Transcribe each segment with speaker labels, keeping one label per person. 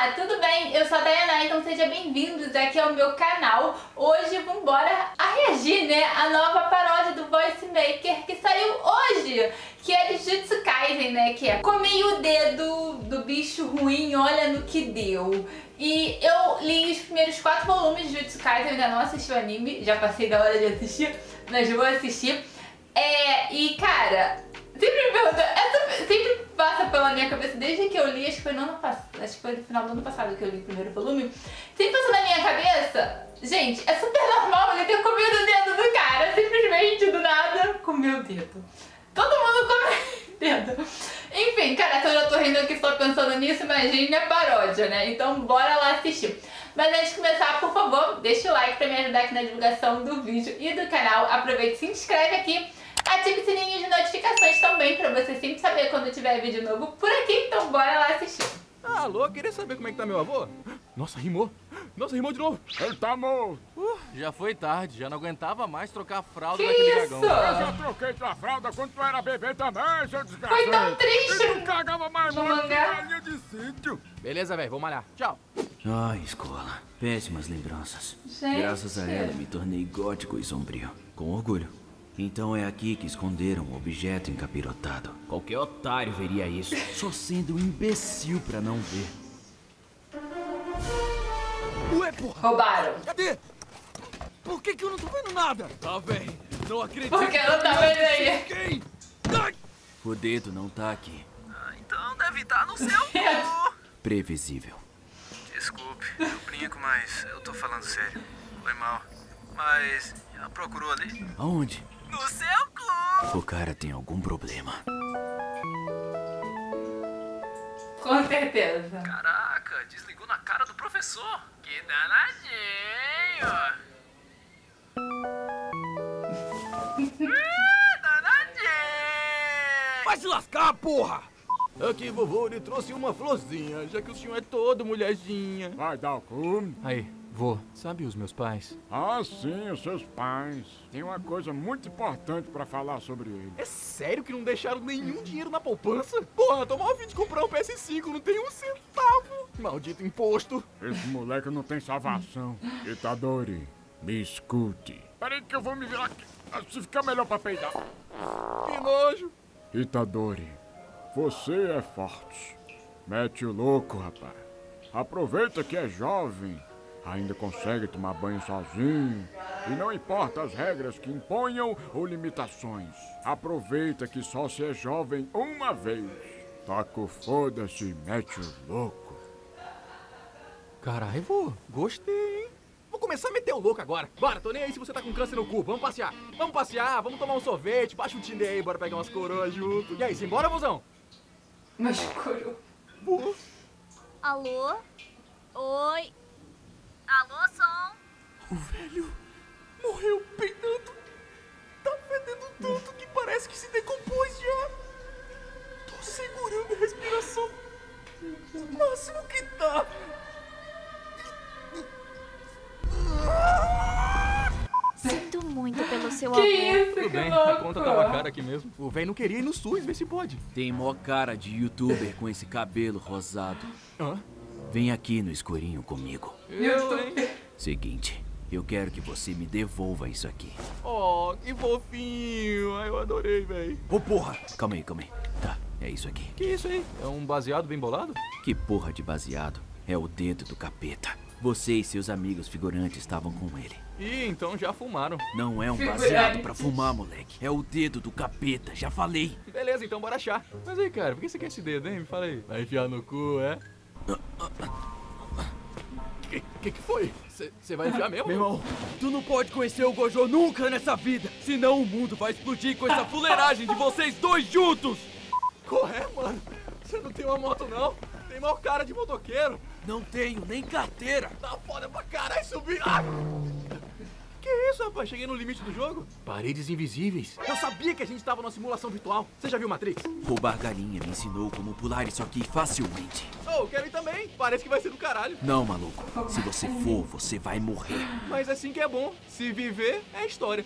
Speaker 1: Olá, tudo bem? Eu sou a Dayaná, então sejam bem-vindos aqui ao meu canal. Hoje vamos embora a reagir, né, a nova paródia do Voice Maker que saiu hoje, que é de Jujutsu Kaisen, né, que é comi o dedo do bicho ruim, olha no que deu. E eu li os primeiros 4 volumes de Jujutsu Kaisen, eu ainda não assisti o anime, já passei da hora de assistir, mas vou assistir. E cara, sempre me pergunta, sempre passa pela minha cabeça desde que eu li, acho que foi no ano passado, acho que foi no final do ano passado que eu li o primeiro volume. Sempre passa na minha cabeça, gente, é super normal ele ter comido o dedo do cara, simplesmente do nada comeu o dedo. Todo mundo come o dedo. Enfim, cara, se eu já tô rindo aqui só pensando nisso, imagine a paródia, né? Então bora lá assistir. Mas antes de começar, por favor, deixa o like pra me ajudar aqui na divulgação do vídeo e do canal. Aproveita e se inscreve aqui. Ative o sininho de notificações também pra você sempre saber quando tiver vídeo novo por aqui. Então bora lá assistir.
Speaker 2: Alô, queria saber como é que tá meu avô? Nossa, rimou. Nossa, rimou de novo.
Speaker 3: Ele tá morto.
Speaker 4: Já foi tarde, já não aguentava mais trocar a fralda
Speaker 1: Que
Speaker 4: daquele
Speaker 1: isso?
Speaker 4: dragão.
Speaker 3: Eu já troquei tua fralda quando tu era bebê também, seu desgraçado.
Speaker 1: Foi tão triste.
Speaker 3: E tu cagava mais
Speaker 1: No
Speaker 3: muito que
Speaker 1: mangá.
Speaker 3: galinha de sítio.
Speaker 4: Beleza, velho, vou malhar. Tchau.
Speaker 5: Ai, escola. Péssimas lembranças.
Speaker 1: Gente.
Speaker 5: Graças a ela me tornei gótico e sombrio. Com orgulho. Então é aqui que esconderam um objeto encapirotado. Qualquer otário veria isso. Só sendo um imbecil pra não ver.
Speaker 2: Ué, porra,
Speaker 1: Roubaram.
Speaker 2: cadê? Por que eu não tô vendo nada? Tá, velho, não acredito.
Speaker 1: Porque não tá vendo aí.
Speaker 2: Quem? Ai.
Speaker 5: O dedo não tá aqui.
Speaker 2: Então deve estar no seu
Speaker 1: Credo.
Speaker 2: cu.
Speaker 5: Previsível.
Speaker 6: Desculpe, eu brinco, mas eu tô falando sério. Foi mal. Mas já procurou ali?
Speaker 5: Aonde?
Speaker 2: No seu cu.
Speaker 5: O cara tem algum problema.
Speaker 1: Com certeza.
Speaker 6: Caraca, desligou na cara do professor. Que danadinho. Danadinho.
Speaker 2: Vai se lascar, porra. Aqui, vovô, lhe trouxe uma florzinha, já que o senhor é todo mulherzinha.
Speaker 3: Vai dar o cu.
Speaker 4: Aí, vô, sabe os meus pais?
Speaker 3: Ah, sim, os seus pais. Tem uma coisa muito importante pra falar sobre ele.
Speaker 2: É sério que não deixaram nenhum dinheiro na poupança? Porra, tô mal a fim de comprar um PS5, não tem um centavo. Maldito imposto.
Speaker 3: Esse moleque não tem salvação. Itadori, me escute. Peraí que eu vou me virar aqui. Se ficar melhor pra peidar.
Speaker 2: Que nojo.
Speaker 3: Itadori, você é forte. Mete o louco, rapaz. Aproveita que é jovem. Ainda consegue tomar banho sozinho. E não importa as regras que imponham ou limitações. Aproveita que só se é jovem uma vez. Taca o foda-se e mete o louco.
Speaker 2: Caralho, vô, gostei, hein? Vou começar a meter o louco agora. Bora, tô nem aí se você tá com câncer no cu. Vamos passear. Vamos passear, vamos tomar um sorvete. Baixa o Tinder aí, bora pegar umas coroas junto. E aí, simbora, mozão?
Speaker 1: Mas coro.
Speaker 2: Vô.
Speaker 7: Alô? Oi? Alô, som?
Speaker 2: O velho morreu peidando. Tá fedendo tanto que parece que se decompôs já. Tô segurando a respiração. O máximo que dá.
Speaker 7: Sinto muito pelo seu
Speaker 1: Que
Speaker 7: avô.
Speaker 1: isso,
Speaker 4: Tudo
Speaker 1: que
Speaker 4: bem,
Speaker 1: louco.
Speaker 4: a conta tava cara aqui mesmo.
Speaker 2: O velho não queria ir no SUS, vê se pode.
Speaker 5: Tem mó cara de youtuber com esse cabelo rosado.
Speaker 2: Hã?
Speaker 5: Vem aqui no escurinho comigo.
Speaker 4: Eu, hein?
Speaker 5: Seguinte, eu quero que você me devolva isso aqui.
Speaker 2: Oh, que fofinho. Ai, eu adorei, velho. Ô, porra.
Speaker 5: Calma aí, calma aí. Tá, é isso aqui.
Speaker 4: Que isso aí? É um baseado bem bolado?
Speaker 5: Que porra de baseado? É o dedo do capeta. Você e seus amigos figurantes estavam com ele.
Speaker 4: Ih, então já fumaram.
Speaker 5: Não é um
Speaker 1: Figurantes.
Speaker 5: baseado pra fumar, moleque. É o dedo do capeta, já falei.
Speaker 4: Beleza, então bora achar. Mas aí, cara, por que você quer esse dedo, hein? Me fala aí. Vai enfiar no cu, é?
Speaker 2: Que foi?
Speaker 4: Você vai enfiar mesmo?
Speaker 2: Meu irmão, tu não pode conhecer o Gojo nunca nessa vida. Senão o mundo vai explodir com essa fuleiragem de vocês dois juntos. Corre, mano. Você não tem uma moto, não? Tem maior cara de motoqueiro.
Speaker 5: Não tenho nem carteira.
Speaker 2: Tá foda pra caralho subir. Ah! Que isso, rapaz? Cheguei no limite do jogo. Paredes invisíveis. Eu sabia que a gente tava numa simulação virtual. Você já viu Matrix?
Speaker 5: Roubar galinha me ensinou como pular isso aqui facilmente.
Speaker 2: Oh, quero ir também. Parece que vai ser do caralho.
Speaker 5: Não, maluco. Se você for, você vai morrer.
Speaker 2: Mas assim que é bom. Se viver, é história.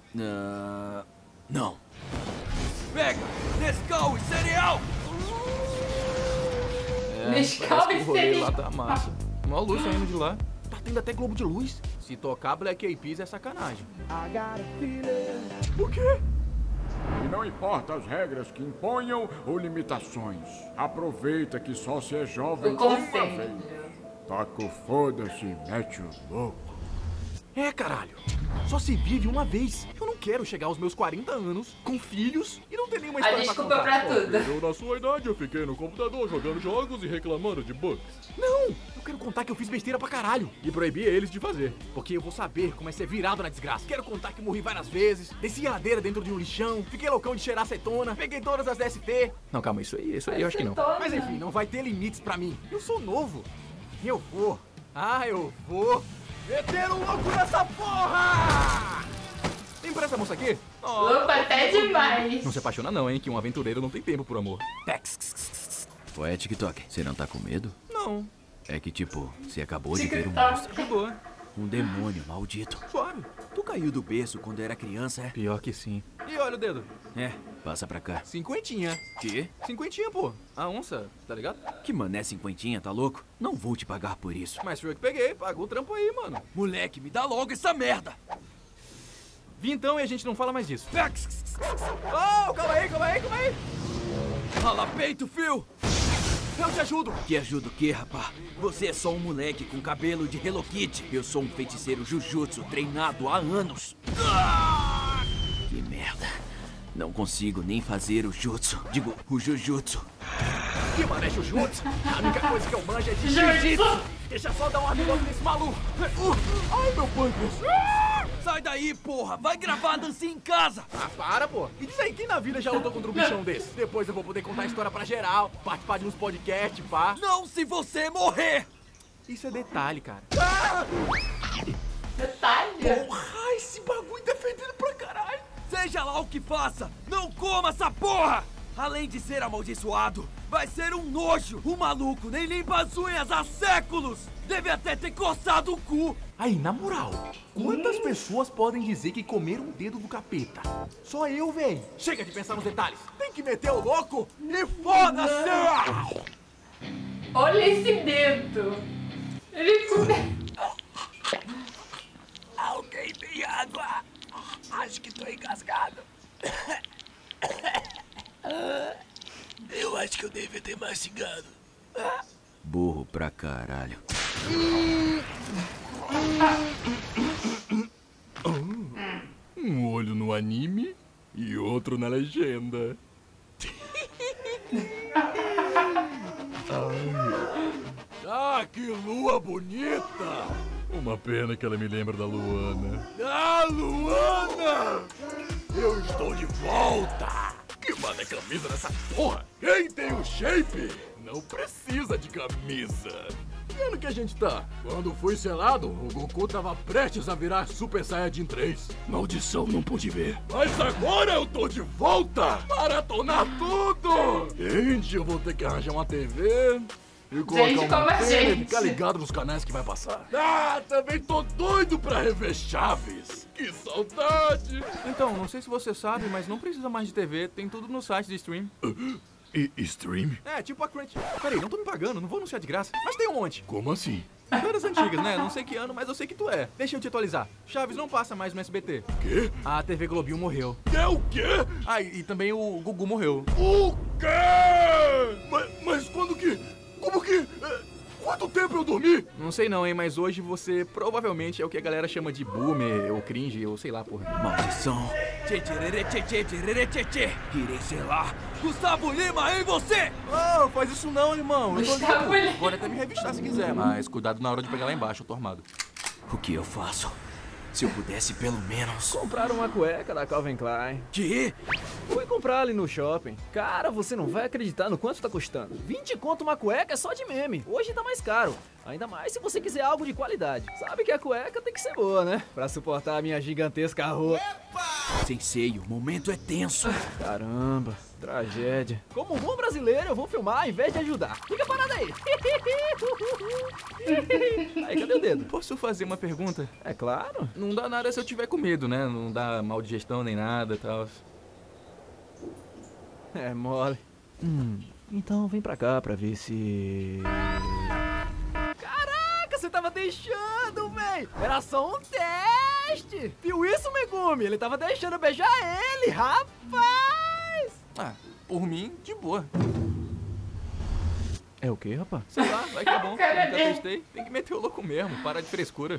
Speaker 5: Não.
Speaker 2: Pega! Nescau e cereal!
Speaker 1: Nescau
Speaker 4: parece que
Speaker 1: e
Speaker 4: o rolê lá
Speaker 1: Serenão.
Speaker 4: tá massa. Mó luz saindo de lá. Tá tendo até globo de luz. Se tocar Black Eyed Peas é sacanagem.
Speaker 2: O quê?
Speaker 3: E não importa as regras que imponham ou limitações. Aproveita que só se é jovem
Speaker 1: O
Speaker 3: uma
Speaker 1: conselho.
Speaker 3: vez. Taca o foda-se e mete o louco.
Speaker 4: É, caralho. Só se vive uma vez. Eu não quero chegar aos meus 40 anos, com filhos, e não ter nenhuma
Speaker 1: A
Speaker 4: história
Speaker 1: desculpa
Speaker 4: pra contar.
Speaker 1: pra tudo.
Speaker 3: Eu, na sua idade, eu fiquei no computador jogando jogos e reclamando de bugs.
Speaker 4: Não! Eu quero contar que eu fiz besteira pra caralho. E proibir eles de fazer. Porque eu vou saber como é ser virado na desgraça. Quero contar que morri várias vezes, desci a ladeira dentro de um lixão, fiquei loucão de cheirar acetona, peguei todas as DST. Não, calma, isso aí eu acho que não. Mas enfim, não vai ter limites pra mim. Eu sou novo. Eu vou. Eu vou meter o louco nessa porra! Empresta a moça aqui?
Speaker 1: Louco até demais.
Speaker 4: Não se apaixona não, hein, que um aventureiro não tem tempo por amor.
Speaker 5: Ué, TikTok, você não tá com medo?
Speaker 4: Não,
Speaker 5: É que tipo, você acabou de ver um
Speaker 1: TikTok.
Speaker 5: monstro.
Speaker 4: de boa,
Speaker 5: Um demônio maldito.
Speaker 4: suave.
Speaker 5: Tu caiu do berço quando era criança, é?
Speaker 4: Pior que sim. E olha o dedo.
Speaker 5: É, passa pra cá.
Speaker 4: Cinquentinha.
Speaker 5: Que?
Speaker 4: Cinquentinha, pô. A onça, tá ligado?
Speaker 5: Que mané cinquentinha, tá louco? Não vou te pagar por isso.
Speaker 4: Mas fui eu que peguei, pagou o trampo aí, mano.
Speaker 5: Moleque, me dá logo essa merda!
Speaker 4: Vi então e a gente não fala mais disso. Oh, calma aí.
Speaker 5: Fala peito, fio!
Speaker 4: Eu te ajudo.
Speaker 5: Que ajuda o quê, rapá? Você é só um moleque com cabelo de Hello Kitty. Eu sou um feiticeiro Jujutsu treinado há anos. Que merda. Não consigo nem fazer o jutsu. Digo, o Jujutsu.
Speaker 4: Que mané Jujutsu? A única coisa que eu manjo é de jiu-jitsu. Deixa só dar um armilhão nesse maluco. Ai, meu pâncreas.
Speaker 5: Sai daí, porra! Vai gravar a dancinha em casa!
Speaker 4: Ah, para, pô. E diz aí, quem na vida já lutou contra um bichão desse? Depois eu vou poder contar a história pra geral, participar de uns podcasts, pá.
Speaker 5: Não se você morrer!
Speaker 4: Isso é detalhe, cara.
Speaker 1: Detalhe.
Speaker 5: Porra, esse bagulho tá fedendo pra caralho! Seja lá o que faça, não coma essa porra! Além de ser amaldiçoado, vai ser um nojo! O maluco nem limpa as unhas há séculos! Deve até ter coçado o cu!
Speaker 4: Aí, na moral, quantas pessoas podem dizer que comeram um dedo do capeta? Só eu, véi. Chega de pensar nos detalhes. Tem que meter o louco e foda-se!
Speaker 1: Olha esse dedo. Ele come...
Speaker 2: Alguém tem água? Acho que tô engasgado. Eu acho que eu devia ter mastigado.
Speaker 5: Burro pra caralho.
Speaker 4: Um olho no anime e outro na legenda.
Speaker 2: Ah, que lua bonita!
Speaker 4: Uma pena que ela me lembra da Luana.
Speaker 2: Ah, Luana! Eu estou de volta! Que manda camisa nessa porra? Quem tem o shape?
Speaker 4: Não precisa de camisa. Que ano que a gente tá? Quando fui selado, o Goku tava prestes a virar Super Saiyajin 3.
Speaker 2: Maldição, não pude ver. Mas agora eu tô de volta! Maratonar tudo!
Speaker 4: Gente, eu vou ter que arranjar uma TV e colocar
Speaker 1: Gente como
Speaker 4: uma
Speaker 1: a
Speaker 4: antena e
Speaker 1: gente.
Speaker 4: ficar ligado nos canais que vai passar.
Speaker 2: Ah, também tô doido pra rever Chaves! Que saudade!
Speaker 4: Então, não sei se você sabe, mas não precisa mais de TV, tem tudo no site de stream.
Speaker 2: E stream?
Speaker 4: É, tipo a Crunch. Peraí, não tô me pagando, não vou anunciar de graça. Mas tem um monte.
Speaker 2: Como assim?
Speaker 4: Várias antigas, né? Não sei que ano, mas eu sei que tu é. Deixa eu te atualizar. Chaves não passa mais no SBT.
Speaker 2: Quê?
Speaker 4: A TV Globinho morreu.
Speaker 2: É o quê?
Speaker 4: Ah, e também o Gugu morreu.
Speaker 2: O quê? Mas quando que... Como que... Quanto tempo eu dormi?
Speaker 4: Não sei não, hein, mas hoje você provavelmente é o que a galera chama de boomer, ou cringe, ou sei lá, porra.
Speaker 5: Maldição. Tchê, tchererê, tchê, tchê, tchererê, tchê, tchê. Irei selar. Gustavo Lima em você!
Speaker 4: Oh, faz isso não, irmão. Eu tô
Speaker 1: Gustavo
Speaker 4: limpo.
Speaker 1: Lima.
Speaker 4: Pode até me revistar se quiser, mas cuidado na hora de pegar lá embaixo, eu tô armado.
Speaker 5: O que eu faço? Se eu pudesse pelo menos...
Speaker 8: Compraram uma cueca da Calvin Klein.
Speaker 5: Que?
Speaker 8: Fui comprar ali no shopping. Cara, você não vai acreditar no quanto tá custando. 20 conto uma cueca é só de meme. Hoje tá mais caro. Ainda mais se você quiser algo de qualidade. Sabe que a cueca tem que ser boa, né? Pra suportar a minha gigantesca roupa.
Speaker 5: Sensei, o momento é tenso.
Speaker 8: Caramba, tragédia. Como um bom brasileiro, eu vou filmar ao invés de ajudar. Fica parado aí. Aí, cadê o dedo?
Speaker 4: Posso fazer uma pergunta?
Speaker 8: É claro.
Speaker 4: Não dá nada se eu tiver com medo, né? Não dá mal digestão nem nada e tal.
Speaker 8: É mole. Então vem pra cá pra ver se... Caraca, você tava deixando, véi! Era só um teste! Viu isso, Megumi? Ele tava deixando eu beijar ele, rapaz!
Speaker 4: Ah, por mim, de boa.
Speaker 8: É o quê, rapaz?
Speaker 4: Sei lá, vai que é bom.
Speaker 1: Cara
Speaker 4: Nunca
Speaker 1: dele.
Speaker 4: testei. Tem que meter o louco mesmo, para de frescura.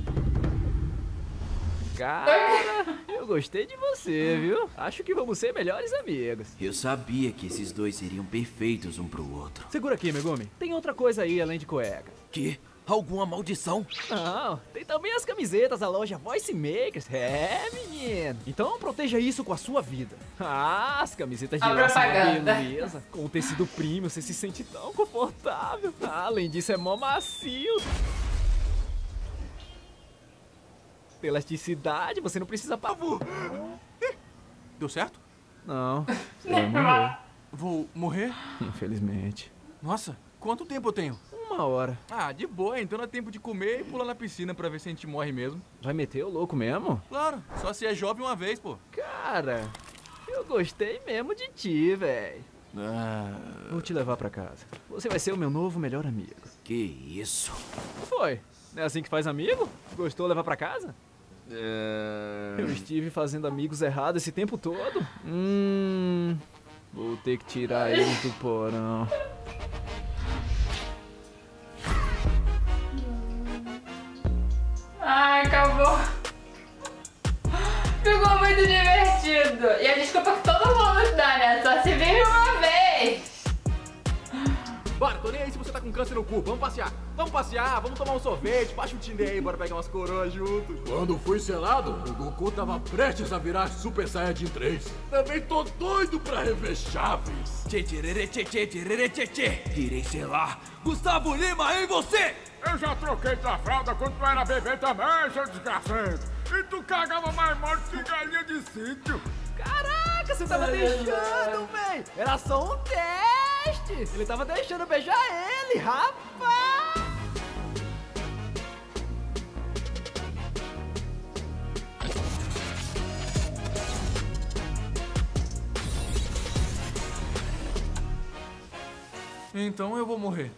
Speaker 8: Cara, eu gostei de você, viu? Acho que vamos ser melhores amigos.
Speaker 5: Eu sabia que esses dois seriam perfeitos um pro outro.
Speaker 8: Segura aqui, Megumi. Tem outra coisa aí além de cueca.
Speaker 5: Que? Alguma maldição?
Speaker 8: Não, tem também as camisetas da loja Voice Makers. É, menino. Então proteja isso com a sua vida. Ah, as camisetas de
Speaker 1: A
Speaker 8: lá são uma
Speaker 1: propaganda.
Speaker 8: beleza. Com o tecido premium, você se sente tão confortável. Além disso, é mó macio. Elasticidade, você não precisa pagar.
Speaker 4: Deu certo?
Speaker 8: Não, você vai morrer.
Speaker 4: Vou morrer?
Speaker 8: Infelizmente.
Speaker 4: Nossa, quanto tempo eu tenho?
Speaker 8: 1 hora.
Speaker 4: Ah, de boa, então dá tempo de comer e pular na piscina pra ver se a gente morre mesmo.
Speaker 8: Vai meter o louco mesmo?
Speaker 4: Claro, só se é jovem uma vez, pô.
Speaker 8: Cara, eu gostei mesmo de ti, véi. Vou te levar pra casa. Você vai ser o meu novo melhor amigo.
Speaker 5: Que isso?
Speaker 8: Foi? Não é assim que faz amigo? Gostou levar pra casa? Eu estive fazendo amigos errados esse tempo todo. Vou ter que tirar eles do porão.
Speaker 1: Ai, acabou. Ficou muito divertido. E a desculpa que todo mundo dá, né? Só se vive uma vez.
Speaker 4: Bora, tô nem aí se você tá com câncer no cu. Vamos passear. Vamos tomar um sorvete. Baixa o Tinder aí, bora pegar umas coroas juntos.
Speaker 9: Quando fui selado, o Goku tava prestes a virar Super Saiyajin 3. Também tô doido pra rever Chaves.
Speaker 5: Tchê, tchê, tchê, tchê. Irei selar. Gustavo Lima, em você!
Speaker 3: Eu já troquei tua fralda quando tu era bebê também, seu desgraçado. E tu cagava mais morto que galinha de sítio.
Speaker 8: Caraca, você tava deixando, véi! Era só um teste! Ele tava deixando eu beijar ele, rapaz!
Speaker 4: Então eu vou morrer.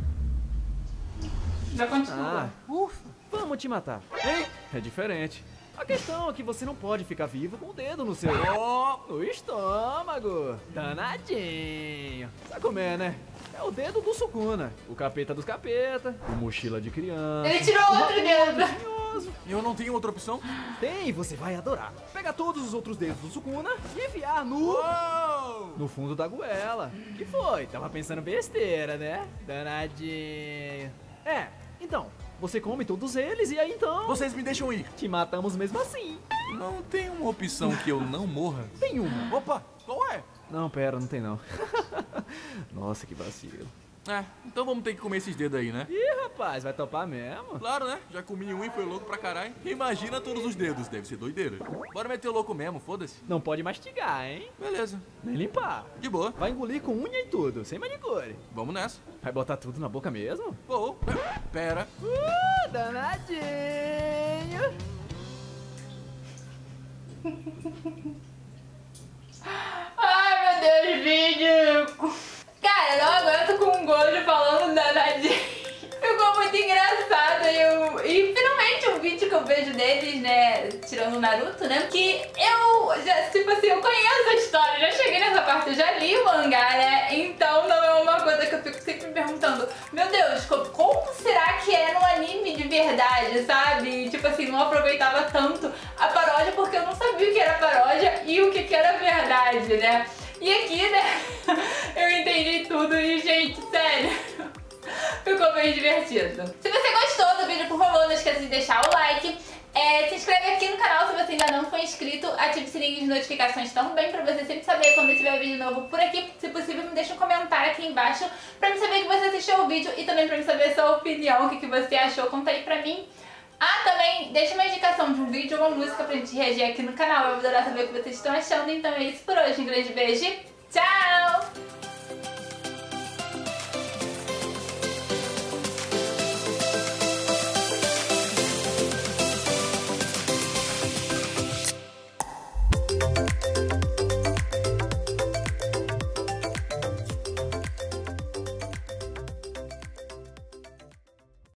Speaker 1: Já continua.
Speaker 8: Ufa! Vamos te matar. Hein? É diferente. A questão é que você não pode ficar vivo com o dedo no seu... no estômago. Danadinho. Sabe como é, né? É o dedo do Sukuna. O capeta dos capeta. O mochila de criança.
Speaker 1: Ele tirou outro dedo.
Speaker 4: Eu não tenho outra opção?
Speaker 8: Tem, você vai adorar. Pega todos os outros dedos do Sukuna e enfiar no fundo da goela. Que foi? Tava pensando besteira, né? Danadinho. Então, você come todos eles e aí então...
Speaker 4: Vocês me deixam ir.
Speaker 8: Te matamos mesmo assim.
Speaker 4: Não tem uma opção que eu não morra?
Speaker 8: Tem uma.
Speaker 4: Opa, qual é?
Speaker 8: Não, pera, não tem não. Nossa, que vacilo.
Speaker 4: Então vamos ter que comer esses dedos aí, né?
Speaker 8: Ih, rapaz, vai topar mesmo?
Speaker 4: Claro, né? Já comi um e foi louco pra caralho. Imagina todos os dedos, deve ser doideira. Bora meter o louco mesmo, foda-se.
Speaker 8: Não pode mastigar, hein?
Speaker 4: Beleza,
Speaker 8: Nem limpar.
Speaker 4: de boa.
Speaker 8: Vai engolir com unha e tudo, sem manicure.
Speaker 4: Vamos nessa.
Speaker 8: Vai botar tudo na boca mesmo?
Speaker 4: Vou. Pera.
Speaker 8: Danadinho.
Speaker 1: Ai, meu Deus, vídeo. Cara, eu não aguento com o Gojo falando danadinho. Ficou muito engraçado. E finalmente um vídeo que eu vejo deles, né, tirando o Naruto, né, que eu já, tipo assim, eu conheço a história, já cheguei nessa parte, eu já li o mangá, né, então não é uma coisa que eu fico sempre me perguntando, meu Deus, como será que é no anime de verdade, sabe? Tipo assim, não aproveitava tanto a paródia porque eu não sabia o que era paródia e o que era verdade, né. E aqui, né, eu entendi tudo e, gente, sério, ficou bem divertido. Se você gostou do vídeo, por favor, não esqueça de deixar o like. Se inscreve aqui no canal se você ainda não for inscrito. Ative o sininho de notificações também pra você sempre saber quando tiver vídeo novo por aqui. Se possível, me deixa um comentário aqui embaixo pra me saber que você assistiu o vídeo e também pra me saber a sua opinião, o que você achou. Conta aí pra mim. Também deixa uma indicação de um vídeo ou uma música pra gente reagir aqui no canal. Eu vou adorar saber o que vocês estão achando. Então é isso por hoje. Um grande beijo. Tchau!